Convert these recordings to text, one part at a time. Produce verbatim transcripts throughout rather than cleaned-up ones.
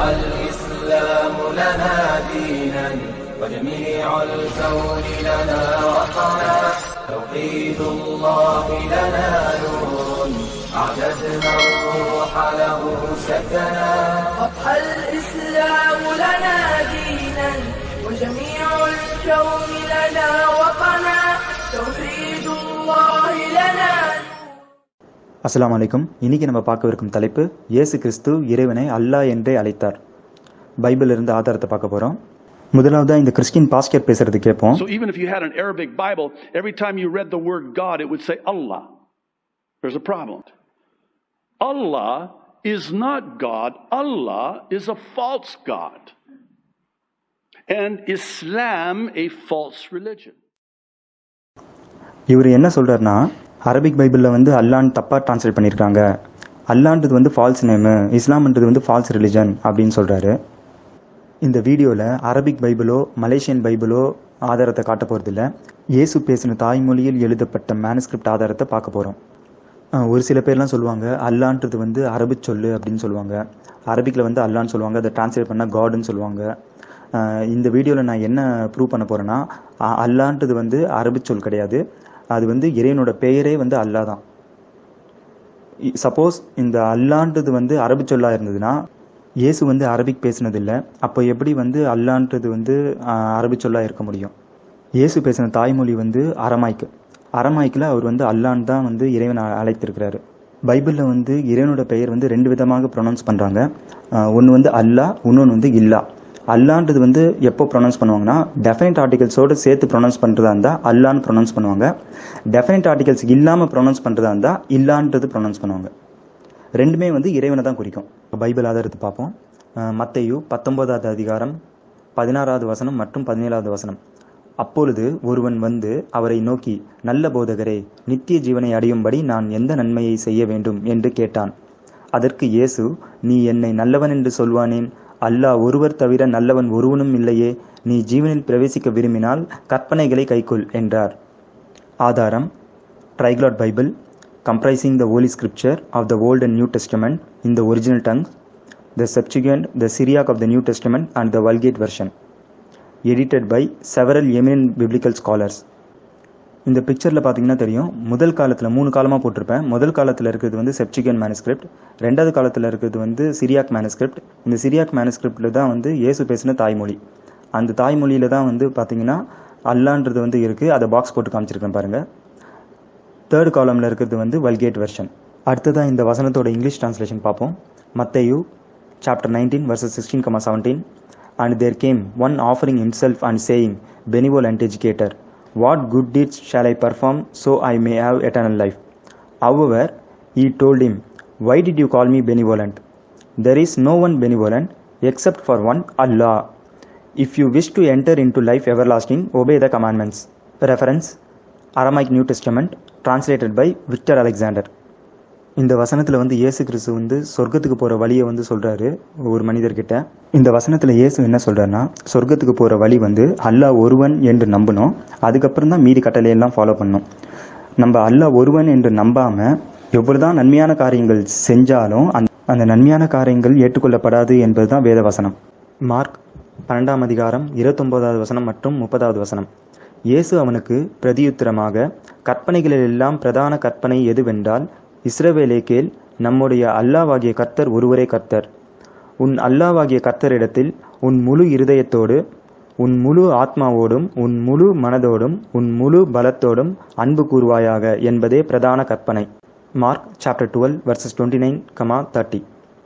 الإسلام لنا دينا وجميع الكون لنا وطنا توحيد الله لنا نور أعددنا الروح له سكنا أضحى الإسلام لنا دينا وجميع الكون لنا وطنا توحيد الله لنا. அஸ்ஸலாமு அலைக்கும். இன்னைக்கு நம்ம பார்க்கவிருக்கும் தலைப்பு இயேசு கிறிஸ்து இறைவனை அல்லாஹ் என்றே அழைத்தார். பைபிள்ல இருந்து ஆதாரத்தை பார்க்க போறோம். முதலாவதா இந்த கிறிஸ்டியன் பாஸ்டர் பேசுறது கேட்போம். So even if you had an Arabic Bible, every time you read the word God, it would say Allah. There's a problem. Allah is not God. Allah is a false God. And Islam a false religion. இவர் என்ன சொல்றாருன்னா, Arabic பைபிளில் வந்து அல்லான்னு தப்பாக translate பண்ணியிருக்காங்க. அல்லான்றது வந்து falls name, இஸ்லாம்ன்றது வந்து ஃபால்ஸ் ரிலிஜன் அப்படின்னு சொல்கிறாரு. இந்த வீடியோவில் அரபிக் பைபிளோ மலேசியன் பைபிளோ ஆதாரத்தை காட்ட போகிறதில்ல. இயேசு பேசின தாய்மொழியில் எழுதப்பட்ட மேனுஸ்கிரிப்ட் ஆதாரத்தை பார்க்க போகிறோம். ஒரு சில பேர்லாம் சொல்லுவாங்க அல்லான்றது வந்து அரபு சொல்லு அப்படின்னு சொல்லுவாங்க. அரபிக்கில் வந்து அல்லான்னு சொல்லுவாங்க, அதை டிரான்ஸ்லேட் பண்ணால் காடுன்னு சொல்லுவாங்க. இந்த வீடியோவில் நான் என்ன ப்ரூவ் பண்ண போகிறேன்னா, அல்லான்றது வந்து அரபு சொல் கிடையாது, அது வந்து இறைவனோட பெயரே வந்து அல்லா தான். சப்போஸ் இந்த அல்லான்றது வந்து அரபு சொல்லாக இருந்ததுன்னா, இயேசு வந்து அரபிக் பேசினதில்லை, அப்போ எப்படி வந்து அல்லான்றது வந்து அரபு சொல்லாக இருக்க முடியும்? இயேசு பேசின தாய்மொழி வந்து அரமாய்க்கு. அரமாய்க்கில் அவர் வந்து அல்லான் தான் வந்து இறைவனை அழைத்திருக்கிறாரு. பைபிளில் வந்து இறைவனோட பெயர் வந்து ரெண்டு விதமாக ப்ரொனவுன்ஸ் பண்ணுறாங்க. ஒன்று வந்து அல்லா, இன்னொன்று வந்து இல்லா. அல்லான்றது வந்து எப்போ ப்ரொனவுன்ஸ் பண்ணுவாங்கன்னா, டெஃபினைட் ஆர்டிகல்ஸோடு சேர்த்து ப்ரொனவுன்ஸ் பண்ணுறதா இருந்தால் அல்லான்னு ப்ரொனவுன்ஸ் பண்ணுவாங்க. டெஃபினைட் ஆர்டிகல்ஸ் இல்லாமல் ப்ரொனவுன்ஸ் பண்ணுறதா இருந்தால் இல்லான்றது ப்ரொனவுன்ஸ் பண்ணுவாங்க. ரெண்டுமே வந்து இறைவனை தான் குறிக்கும். பைபிள் ஆதாரத்தை பார்ப்போம். மத்தேயு பத்தொன்பதாவது அதிகாரம் பதினாறாவது வசனம் மற்றும் பதினேழாவது வசனம். அப்பொழுது ஒருவன் வந்து அவரை நோக்கி, நல்ல போதகரே, நித்திய ஜீவனை அடையும்படி நான் எந்த நன்மையை செய்ய வேண்டும் என்று கேட்டான். அதற்கு இயேசு, நீ என்னை நல்லவன் என்று சொல்வானேன்? அல்லாஹ் ஒருவர் தவிர நல்லவன் ஒருவனும் இல்லையே. நீ ஜீவனில் பிரவேசிக்க விரும்பினால் கற்பனைகளை கைக்கொள் என்றார். ஆதாரம் triglot Bible, comprising the Holy Scripture of the Old and New Testament in the original tongue, the Septuagint, the Syriac of the New Testament and the Vulgate version, edited by several eminent biblical scholars. இந்த பிக்சரில் பார்த்தீங்கன்னா தெரியும், முதல் காலத்தில் மூணு காலமாக போட்டிருப்பேன். முதல் காலத்தில் இருக்கிறது வந்து செப்சுகன் மேனுஸ்கிரிப்ட், ரெண்டாவது காலத்தில் இருக்கிறது வந்து சிரியாக் மேனுஸ்கிரிப்ட். இந்த சிரியாக் மேனுஸ்கிரிப்டில் தான் வந்து இயேசு பேசின தாய்மொழி. அந்த தாய்மொழியில் தான் வந்து பார்த்தீங்கன்னா அல்லான்றது வந்து இருக்குது. அதை பாக்ஸ் போட்டு காமிச்சிருக்கேன் பாருங்கள். தேர்ட் காலமில் இருக்கிறது வந்து வல்கேட் வெர்ஷன். அடுத்ததான் இந்த வசனத்தோட இங்கிலீஷ் டிரான்ஸ்லேஷன் பார்ப்போம். மத்தேயு chapter nineteen verses sixteen comma seventeen. And there came one offering himself and saying, benevolent educator, what good deeds shall I perform so I may have eternal life? However, he told him, why did you call me benevolent? There is no one benevolent except for one, Allah. If you wish to enter into life everlasting, obey the commandments. Reference Aramaic New Testament, translated by Victor Alexander. இந்த வசனத்தில் வந்து இயேசு கிறிஸ்து வந்து சொர்க்கத்துக்கு போகிற வழியை வந்து சொல்கிறாரு ஒரு மனிதர்கிட்ட. இந்த வசனத்தில் இயேசு என்ன சொல்கிறாருன்னா, சொர்க்கத்துக்கு போகிற வழி வந்து அல்லாஹ் ஒருவன் என்று நம்பணும், அதுக்கப்புறம் தான் மீதி கட்டளையெல்லாம் ஃபாலோ பண்ணணும். நம்ம அல்லாஹ் ஒருவன் என்று நம்பாமல் எவ்வளோதான் நன்மையான காரியங்கள் செஞ்சாலும் அந்த அந்த நன்மையான காரியங்கள் ஏற்றுக்கொள்ளப்படாது என்பது தான் வேத வசனம். மார்க் பன்னெண்டாம் அதிகாரம் இருபத்தொம்போதாவது வசனம் மற்றும் முப்பதாவது வசனம். இயேசு அவனுக்கு பிரதியுத்தரமாக, கற்பனைகளிலெல்லாம் பிரதான கற்பனை எதுவென்றால், இஸ்ரவேலே கேள், நம்முடைய அல்லாவாகிய கர்த்தர் ஒருவரே கர்த்தர். உன் அல்லாவாகிய கர்த்தரிடத்தில் உன் முழு இருதயத்தோடு, உன் முழு ஆத்மாவோடும், உன் முழு மனதோடும், உன் முழு பலத்தோடும் அன்பு கூறுவாயாக என்பதே பிரதான கற்பனை. Mark chapter twelve verses twenty nine comma thirty.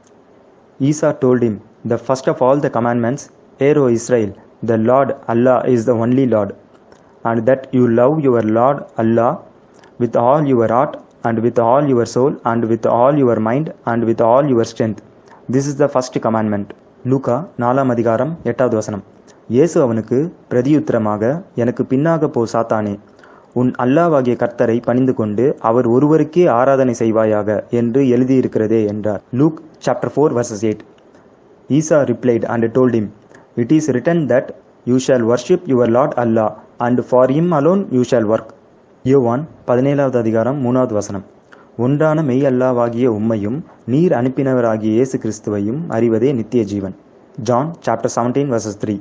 Isa told him, the first of all the commandments, hear O Israel, the Lord Allah is the only Lord, and that you love your Lord Allah with all your heart and with all your soul and with all your mind and with all your strength. This is the first commandment. லூக்கா நாலாம் அதிகாரம் எட்டாவது வசனம். இயேசு அவனுக்கு பிரதியுத்தரமாக, எனக்கு பின்னாக போ சாத்தானே, உன் அல்லாவாகிய கர்த்தரை பணிந்து கொண்டு அவர் ஒருவருக்கே ஆராதனை செய்வாயாக என்று எழுதியிருக்கிறதே என்றார். Luke chapter four verses eight. Isa replied and told him, it is written that you shall worship your Lord Allah and for him alone you shall work. யோவான் பதினேழாவது அதிகாரம் மூணாவது வசனம். ஒன்றான மெய் அல்லாவாகிய உம்மையும் நீர் அனுப்பினவராகிய இயேசு கிறிஸ்துவையும் அறிவதே நித்திய ஜீவன். John chapter seventeen verses three.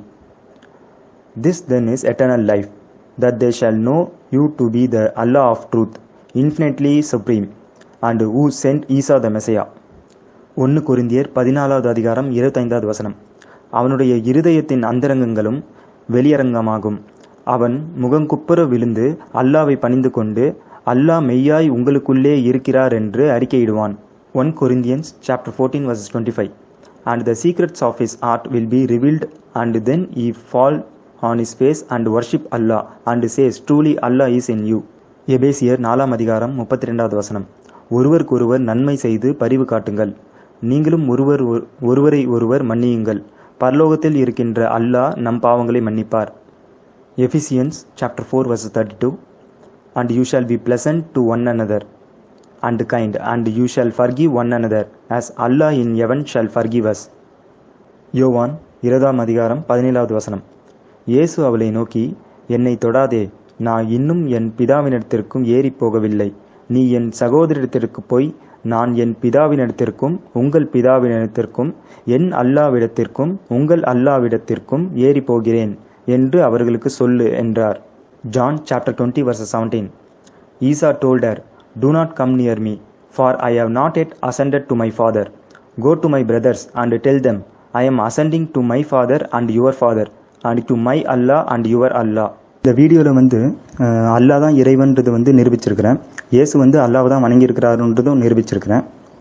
This then is eternal life, that they shall know you to be the Allah of truth, infinitely supreme, and who sent Isa the Messiah. ஒன்று கொரிந்தியர் பதினாலாவது அதிகாரம் இருபத்தைந்தாவது வசனம். அவனுடைய இருதயத்தின் அந்தரங்கங்களும் வெளியரங்கமாகும். அவன் முகங்குப்புற விழுந்து அல்லாவை பணிந்து கொண்டு அல்லாஹ் மெய்யாய் உங்களுக்குள்ளே இருக்கிறார் என்று அறிக்கையிடுவான். ஒன்று Corinthians chapter fourteen verses twenty-five. And the secrets of his heart will be revealed, and then he fall on his face and worship Allah, and says, truly Allah is in you. எபேசியர் நாலாம் அதிகாரம் முப்பத்தி ரெண்டாவது வசனம். ஒருவருக்கொருவர் நன்மை செய்து பரிவு காட்டுங்கள், நீங்களும் ஒருவர் ஒருவரை ஒருவர் மன்னியுங்கள், பரலோகத்தில் இருக்கின்ற அல்லாஹ் நம் பாவங்களை மன்னிப்பார். எபிசியன்ஸ் chapter four verse thirty-two. And you shall be pleasant to one another and kind, and you shall forgive one another as Allah in heaven shall forgive us. யோவான் இருபதாம் அதிகாரம் பதினேழாவது வசனம். இயேசு அவளை நோக்கி, என்னை தொடாதே, நான் இன்னும் என் பிதாவினிடத்திற்கும் ஏறி போகவில்லை. நீ என் சகோதரிடத்திற்கு போய், நான் என் பிதாவினிடத்திற்கும் உங்கள் பிதாவினிடத்திற்கும் என் அல்லாவிடத்திற்கும் உங்கள் அல்லாவிடத்திற்கும் ஏறி போகிறேன் என்று அவர்களுக்கு சொல்லு என்றார். John chapter twenty verse seventeen. Isa told her, do not come near me, for I have not yet ascended to my Father. Go to my brothers and tell them, I am ascending to my Father and your Father, and to my Allah and your Allah. இந்த வீடியோவில் வந்து அல்லா தான் இறைவன்றது வந்து நிரூபிச்சிருக்கிறேன். இயேசு வந்து அல்லாவை தான் வணங்கியிருக்கிறாருன்றதும் நிரூபிச்சிருக்கிறேன்.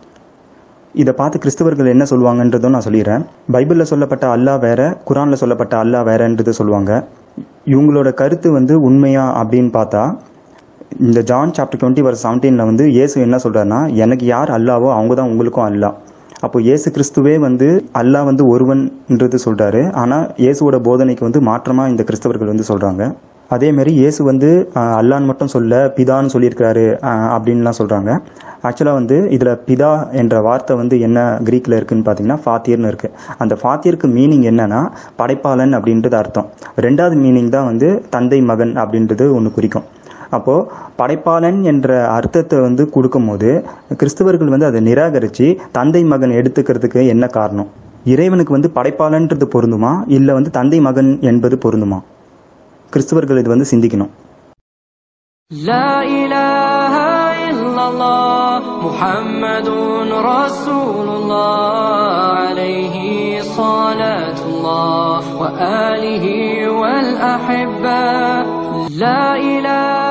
இதை பார்த்து கிறிஸ்தவர்கள் என்ன சொல்லுவாங்கன்றதும் நான் சொல்லிடுறேன். பைபிளில் சொல்லப்பட்ட அல்லா வேற, குரானில் சொல்லப்பட்ட அல்லா வேறன்றது சொல்லுவாங்க. இவங்களோட கருத்து வந்து உண்மையா அப்படின்னு பார்த்தா, இந்த ஜான் சாப்டர் டுவெண்ட்டி வர்ஸ் செவன்டீனில் வந்து இயேசு என்ன சொல்கிறாருன்னா, எனக்கு யார் அல்லாவோ அவங்க தான் உங்களுக்கும் அல்லா. அப்போ இயேசு கிறிஸ்துவே வந்து அல்லா வந்து ஒருவன்ன்றது சொல்கிறாரு. ஆனால் இயேசுவோட போதனைக்கு வந்து மாற்றமாக இந்த கிறிஸ்தவர்கள் வந்து சொல்கிறாங்க. அதேமாரி இயேசு வந்து அல்லான்னு மட்டும் சொல்ல, பிதான்னு சொல்லியிருக்கிறாரு அப்படின்லாம் சொல்கிறாங்க. ஆக்சுவலாக வந்து இதில் பிதா என்ற வார்த்தை வந்து என்ன கிரீக்கில் இருக்குதுன்னு பார்த்தீங்கன்னா ஃபாத்தியர்னு இருக்குது. அந்த ஃபாத்தியருக்கு மீனிங் என்னன்னா படைப்பாளன் அப்படின்றது அர்த்தம். ரெண்டாவது மீனிங் தான் வந்து தந்தை மகன் அப்படின்றது ஒன்று குறிக்கும். அப்போது படைப்பாளன் என்ற அர்த்தத்தை வந்து கொடுக்கும்போது கிறிஸ்தவர்கள் வந்து அதை நிராகரித்து தந்தை மகன் எடுத்துக்கிறதுக்கு என்ன காரணம்? இறைவனுக்கு வந்து படைப்பாளன்றது பொருந்துமா, இல்லை வந்து தந்தை மகன் என்பது பொருந்துமா? கிறிஸ்தவர்கள் இது வந்து சிந்திக்கணும். லா இலாஹா இல்லல்லாஹ் முஹம்மதுன் ரசூலுல்லாஹ் அலைஹி ஸலாத்துல்லாஹ் வ ஆலிஹி வல் அஹிப்பா. லா இலாஹா